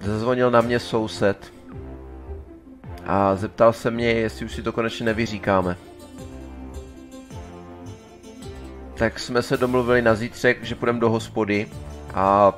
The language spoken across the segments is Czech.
Zazvonil na mě soused a zeptal se mě, jestli už si to konečně nevyříkáme. Tak jsme se domluvili na zítřek, že půjdeme do hospody a...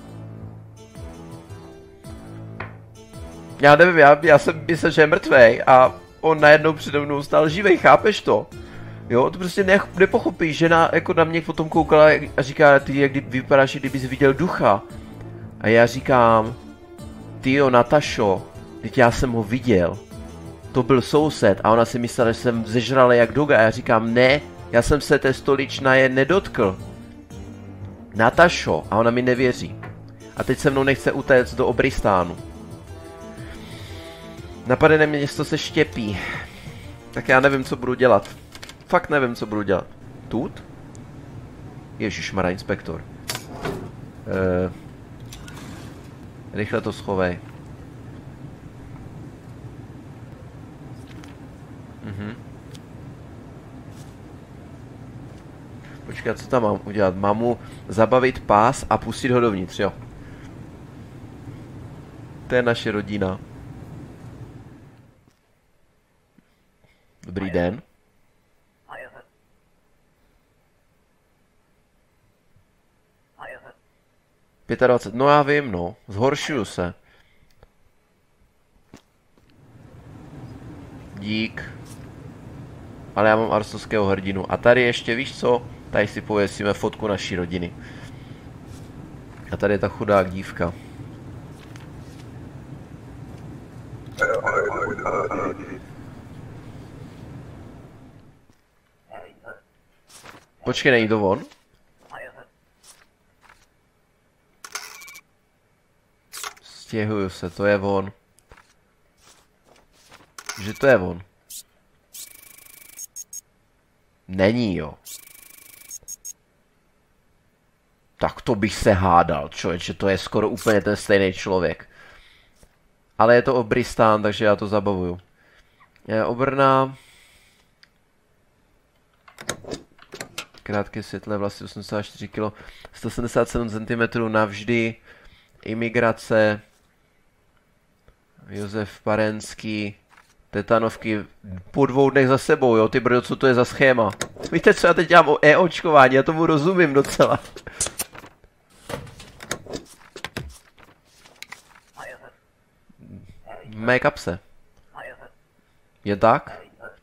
Já nevím, já jsem myslel, že je mrtvej a on najednou přede mnou stál živej, chápeš to? Jo, to prostě nepochopíš, že jako na mě potom koukala a říká, ty jak vypadáš, kdybys viděl ducha. A já říkám, tyjo, Natašo, teď já jsem ho viděl. To byl soused a ona si myslela, že jsem zežral jak doga. A já říkám, ne, já jsem se té stoličnaje nedotkl. Natašo, a ona mi nevěří. A teď se mnou nechce utéct do Obristánu. Napadne mě město se štěpí. Tak já nevím, co budu dělat. Fakt nevím, co budu dělat. Tut? Ježišmarja, inspektor. Rychle to schovej. Počkej, co tam mám udělat? Mám mu zabavit pás a pustit ho dovnitř, jo. To je naše rodina. Dobrý den. 25, no já vím, no. Zhoršuju se. Dík. Ale já mám arsovského hrdinu. A tady ještě, víš co? Tady si pověsíme fotku naší rodiny. A tady je ta chudák dívka. Počkej, není to on? Stěhuju se, to je on. Že to je on. Není, jo. Tak to bych se hádal, člověče, to je skoro úplně ten stejný člověk. Ale je to Obristán, takže já to zabavuju. Obrna. Krátké světlé vlasy, 84 kg, 177 cm navždy. Imigrace. Josef Parenský. Tetanovky po 2 dnech za sebou, jo, ty brdo, co to je za schéma? Víte co, já teď dělám o e-očkování, já tomu rozumím docela. V mé kapse. Je tak?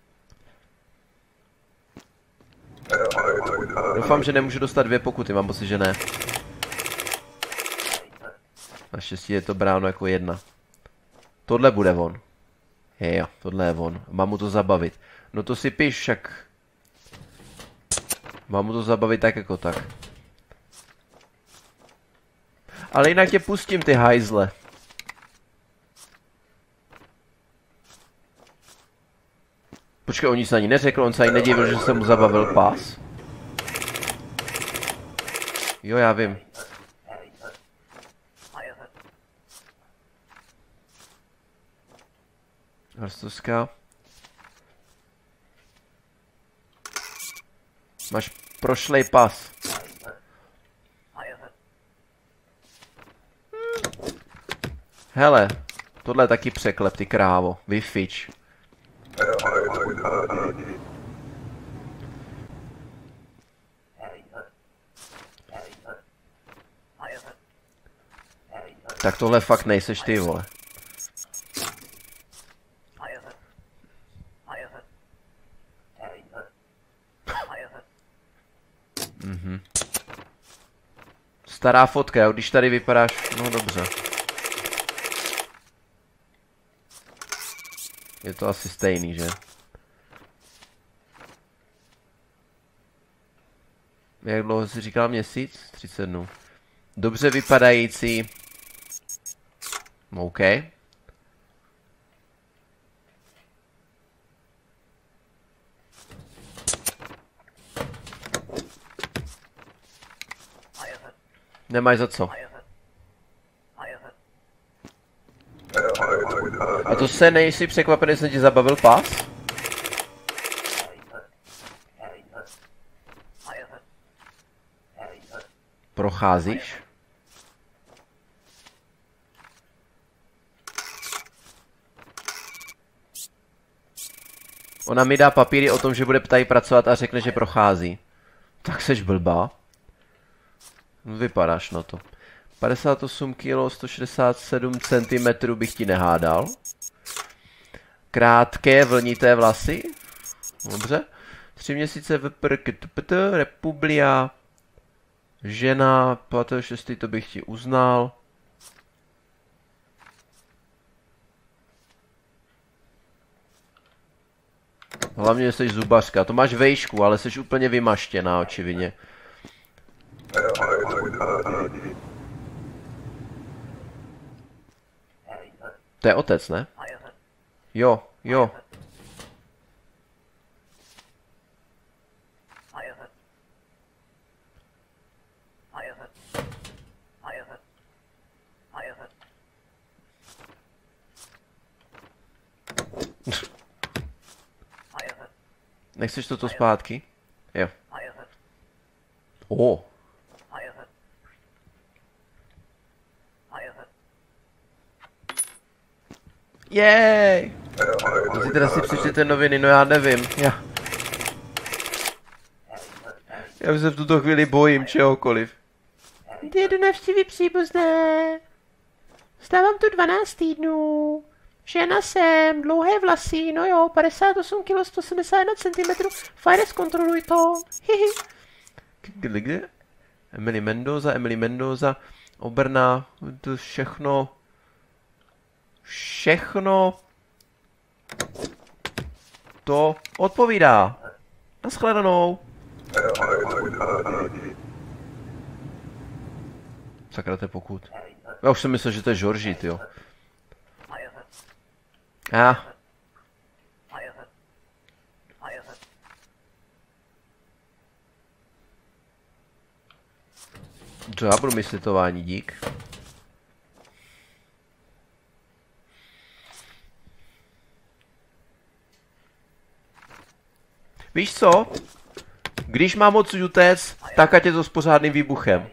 Doufám, že nemůžu dostat 2 pokuty, mám pocit, že ne. Naštěstí je to bráno jako 1. Tohle bude on. Jo, tohle je on. Mám mu to zabavit. No to si piš však. Mám mu to zabavit tak jako tak. Ale jinak tě pustím, ty hajzle. Počkej, on nic ani neřekl, on se ani nedivil, že jsem mu zabavil pás. Jo, já vím. Harstovská. Máš prošlej pas. Hele, tohle je taky překlep, ty krávo. Vyfič. Tak tohle fakt nejseš ty, vole. Stará fotka, jo, když tady vypadáš, no dobře. Je to asi stejný, že? Jak dlouho jsi říkal měsíc? 30 dnů. Dobře vypadající. OK. Nemáš za co. A to se nejsi překvapený, že jsem ti zabavil pás? Procházíš? Ona mi dá papíry o tom, že bude tady pracovat a řekne, že prochází. Tak seš blbá. Vypadáš na to. 58 kg, 167 cm bych ti nehádal. Krátké vlnité vlasy. Dobře. 3 měsíce v Republia. Žena, 56. to bych ti uznal. Hlavně, že jsi zubařka. To máš vejšku, ale jsi úplně vymaštěná, očividně. To je otec, ne? Jo, jo. Nechceš toto zpátky? Jo. O. Jej! Zítra si přečtěte noviny, no já nevím. Já už se v tuto chvíli bojím čehokoliv. Jedu navštívit příbuzné. Stávám tu 12 týdnů. Žena jsem, dlouhé vlasy, no jo, 58 kg, 171 cm. Fajne, zkontroluj to. Hihi. Kde? Emily Mendoza, Oberna, to všechno. Všechno to odpovídá. Naschledanou. Sakra, to je pokud. Já už jsem myslel, že to je Georgie, tyjo. To já budu myslet slitování, dík. Víš co? Když mám moc utéct, tak ať je to s pořádným výbuchem.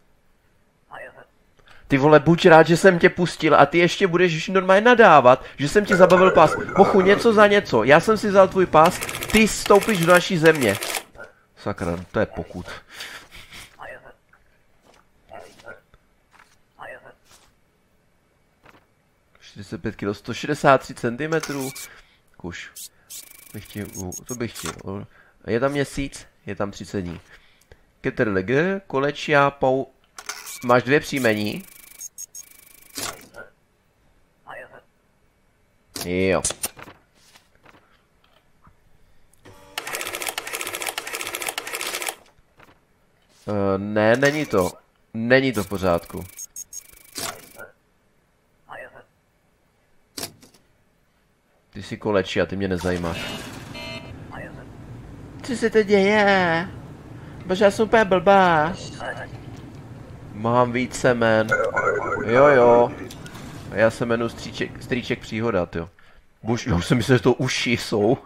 Ty vole, buď rád, že jsem tě pustil a ty ještě budeš normálně nadávat, že jsem ti zabavil pás. Hochu, něco za něco. Já jsem si vzal tvůj pás, ty stoupíš do naší země. Sakra, to je pokud. ...45 kg, 163 cm. Kuš. To bych chtěl. Je tam měsíc? Je tam 30 dní. Keterlege, Kolečia, Pau... Máš 2 příjmení. Jo. Ne, není to. Není to v pořádku. Ty jsi Koleči a ty mě nezajímáš. Co se to děje? Bože, já jsem úplně blbá. Mám více jmen. Jo. Já se jmenuji Strýček Příhoda, jo. Bož, já už jsem myslel, že to uši jsou.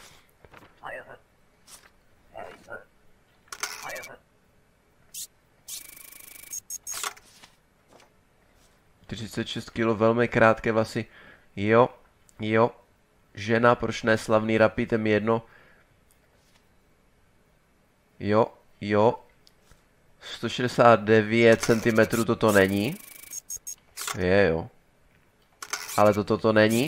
...46 kg, velmi krátké vlasy. Jo. Žena, proč ne, slavný rapid, je mi jedno. Jo. 169 cm toto není. Jo. Ale toto není.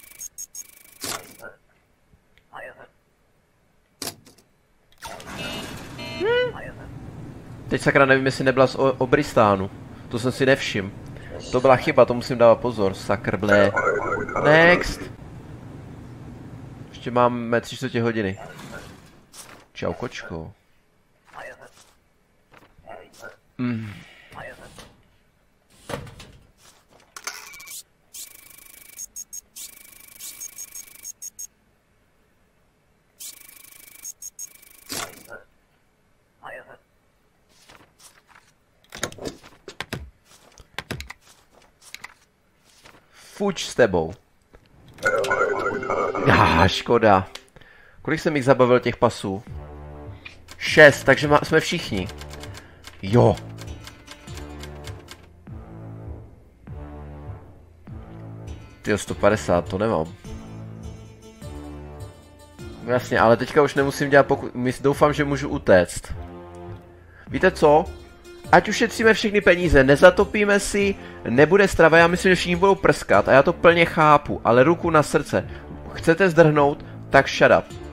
Teď sakra nevím, jestli nebyla z Obristánu. To jsem si nevšiml. To byla chyba, to musím dávat pozor. Sakr, blé. Next. Ještě máme 3/4 hodiny. Čau, kočko. Fuč s tebou. Škoda. Kolik jsem jich zabavil těch pasů? 6, takže jsme všichni. Jo. Tyjo, 150, to nemám. Jasně, ale teďka už nemusím dělat doufám, že můžu utéct. Víte co? Ať ušetříme všechny peníze, nezatopíme si, nebude strava, já myslím, že všichni budou prskat a já to plně chápu, ale ruku na srdce. Chcete zdrhnout? Tak shut up.